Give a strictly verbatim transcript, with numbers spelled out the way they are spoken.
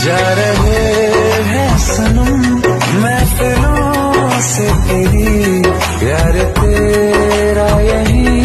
जा रहे हैं सनम महफिलों से तेरी, प्यार तेरा यही